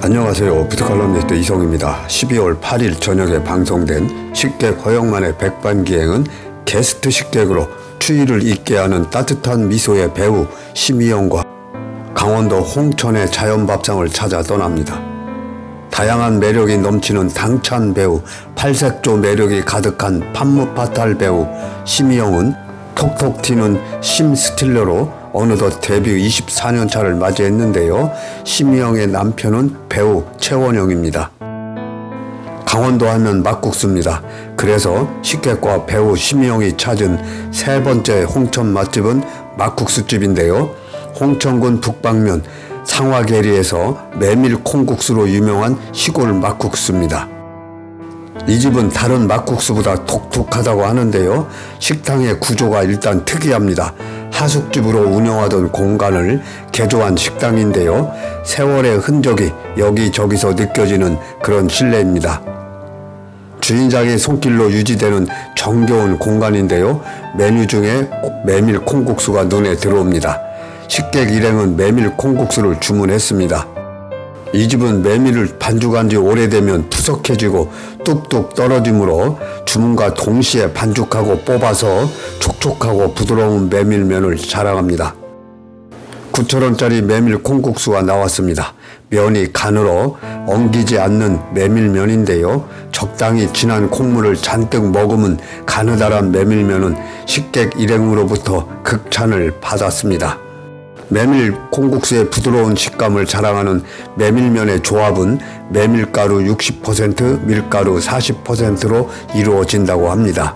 안녕하세요. 푸드칼럼니스트 이성입니다. 12월 8일 저녁에 방송된 식객 허영만의 백반기행은 게스트 식객으로 추위를 잊게 하는 따뜻한 미소의 배우 심희영과 강원도 홍천의 자연밥상을 찾아 떠납니다. 다양한 매력이 넘치는 당찬 배우, 팔색조 매력이 가득한 판무파탈 배우 심희영은 톡톡 튀는 심스틸러로 어느덧 데뷔 24년 차를 맞이했는데요. 심희영의 남편은 배우 최원영입니다. 강원도 하면 막국수입니다. 그래서 식객과 배우 심희영이 찾은 세 번째 홍천 맛집은 막국수집인데요. 홍천군 북방면 상화계리에서 메밀 콩국수로 유명한 시골 막국수입니다. 이 집은 다른 막국수보다 독특하다고 하는데요. 식당의 구조가 일단 특이합니다. 하숙집으로 운영하던 공간을 개조한 식당인데요. 세월의 흔적이 여기저기서 느껴지는 그런 실내입니다. 주인장의 손길로 유지되는 정겨운 공간인데요. 메뉴 중에 메밀 콩국수가 눈에 들어옵니다. 식객 일행은 메밀 콩국수를 주문했습니다. 이 집은 메밀을 반죽한 지 오래되면 푸석해지고 뚝뚝 떨어지므로 주문과 동시에 반죽하고 뽑아서 촉촉하고 부드러운 메밀면을 자랑합니다. 9,000원짜리 메밀 콩국수가 나왔습니다. 면이 가늘어 엉기지 않는 메밀면인데요. 적당히 진한 콩물을 잔뜩 머금은 가느다란 메밀면은 식객 일행으로부터 극찬을 받았습니다. 메밀 콩국수의 부드러운 식감을 자랑하는 메밀면의 조합은 메밀가루 60%, 밀가루 40%로 이루어진다고 합니다.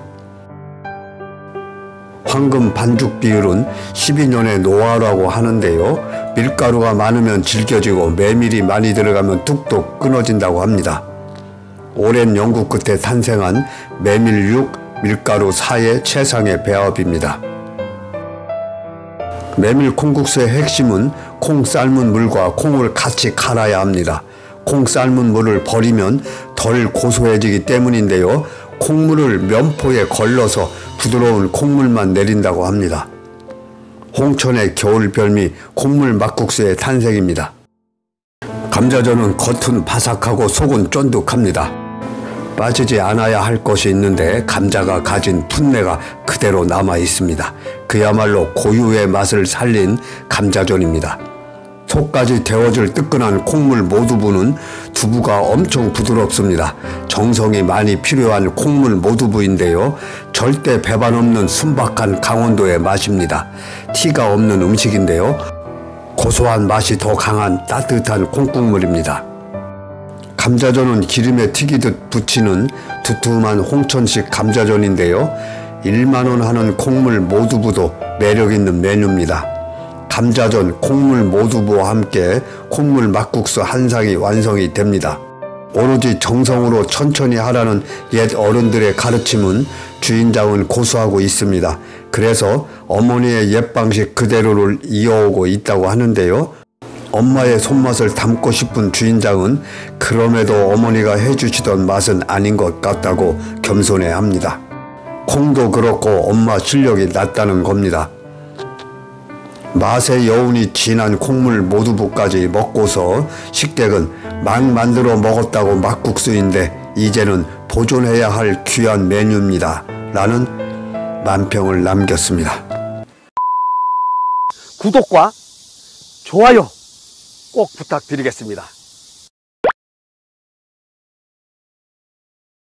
황금 반죽 비율은 12년의 노하우라고 하는데요. 밀가루가 많으면 질겨지고 메밀이 많이 들어가면 뚝뚝 끊어진다고 합니다. 오랜 연구 끝에 탄생한 메밀 6, 밀가루 4의 최상의 배합입니다. 메밀 콩국수의 핵심은 콩 삶은 물과 콩을 같이 갈아야 합니다. 콩 삶은 물을 버리면 덜 고소해지기 때문인데요. 콩물을 면포에 걸러서 부드러운 콩물만 내린다고 합니다. 홍천의 겨울 별미 콩물 막국수의 탄생입니다. 감자전은 겉은 바삭하고 속은 쫀득합니다. 빠지지 않아야 할 것이 있는데 감자가 가진 풋내가 그대로 남아 있습니다. 그야말로 고유의 맛을 살린 감자전입니다. 속까지 데워질 뜨끈한 콩물 모두부는 두부가 엄청 부드럽습니다. 정성이 많이 필요한 콩물 모두부인데요. 절대 배반 없는 순박한 강원도의 맛입니다. 티가 없는 음식인데요. 고소한 맛이 더 강한 따뜻한 콩국물입니다. 감자전은 기름에 튀기듯 부치는 두툼한 홍천식 감자전인데요. 1만원 하는 콩물 모두부도 매력있는 메뉴입니다. 감자전, 콩물 모두부와 함께 콩물 막국수 한 상이 완성이 됩니다. 오로지 정성으로 천천히 하라는 옛 어른들의 가르침은 주인장은 고수하고 있습니다. 그래서 어머니의 옛 방식 그대로를 이어오고 있다고 하는데요. 엄마의 손맛을 담고 싶은 주인장은 그럼에도 어머니가 해주시던 맛은 아닌 것 같다고 겸손해합니다. 콩도 그렇고 엄마 실력이 낮다는 겁니다. 맛의 여운이 진한 콩물 모두부까지 먹고서 식객은 막 만들어 먹었다고 막국수인데 이제는 보존해야 할 귀한 메뉴입니다. 라는 만평을 남겼습니다. 구독과 좋아요 꼭 부탁드리겠습니다.